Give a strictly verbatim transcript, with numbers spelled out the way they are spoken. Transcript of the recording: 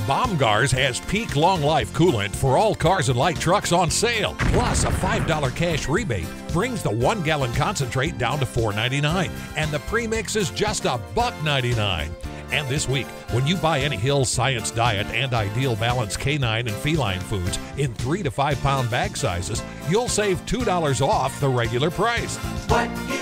Bomgaars has peak long life coolant for all cars and light trucks on sale. Plus, a five dollar cash rebate brings the one gallon concentrate down to four ninety-nine, and the premix is just a buck ninety-nine. And this week, when you buy any Hill's Science Diet and Ideal Balance canine and feline foods in three to five pound bag sizes, you'll save two dollars off the regular price. What you